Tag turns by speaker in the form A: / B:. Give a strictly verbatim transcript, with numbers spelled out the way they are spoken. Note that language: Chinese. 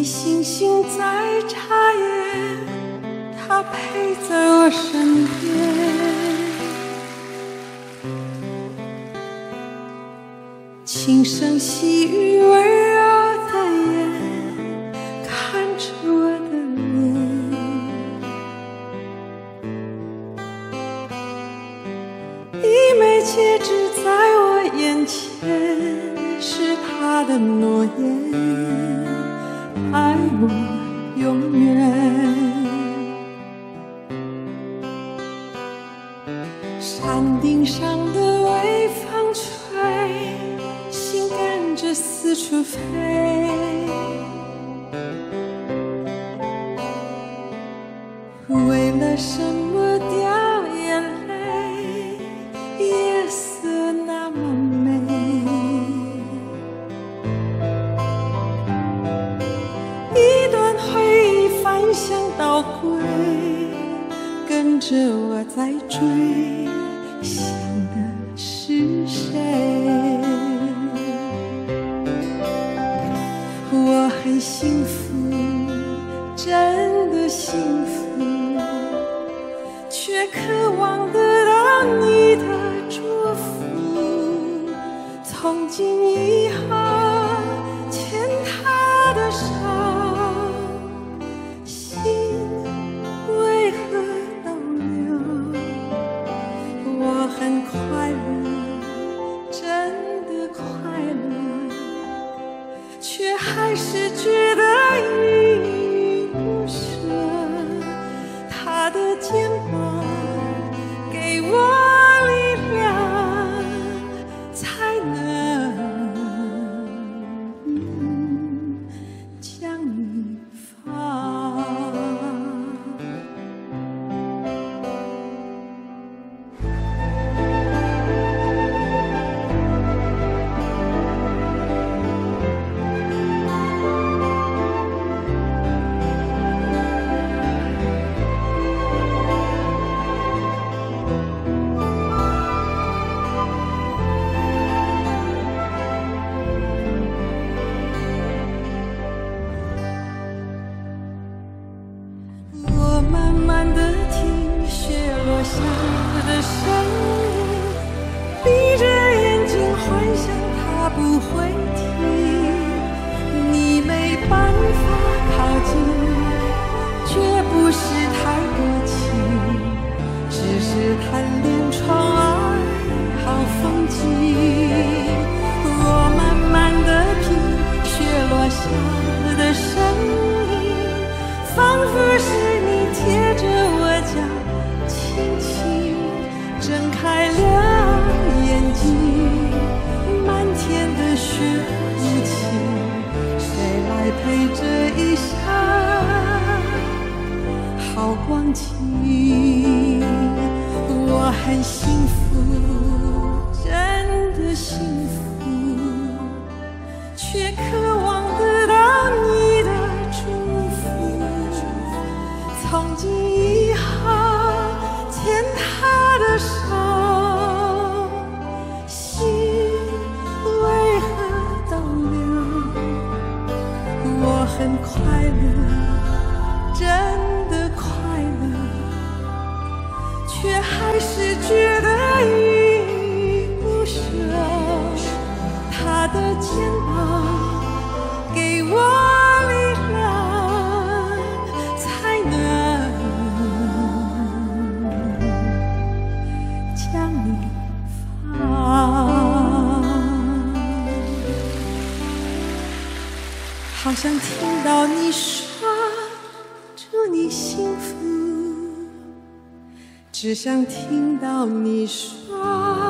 A: 星星在眨眼，它陪在我身边。轻声细语温柔的眼，看着我的脸。一枚戒指在我眼前，是他的诺言，爱我永远。山顶上的微风吹，心跟着四处飞。为了什么掉眼泪？夜色那么美。一段回忆翻箱倒柜，跟着我在追，想的是谁？我很幸福，真的幸福，却渴望得到你的祝福。从今以后牵他的手，心为何逗留？我很快乐，真的快乐，却还是觉得依依不舍。他的肩膀给我力量，才能将你放。我慢慢地听雪落下的声音，闭着眼睛幻想它不会停。你没办法靠近，绝不是太多情，只是贪恋窗外好风景。我慢慢地听雪落下的声音，仿佛是你贴着我脚，轻轻睁开了眼睛。漫天的雪无情，谁来陪这一生好光景？我很幸福，真的幸福，却渴望得到你的祝福。从今以后牵他的手，心为何逗留？我很快乐，真的快乐，却还是觉得依依不舍。他的肩膀给我力量，才能将你放。好想听到你说祝你幸福，只想听到你说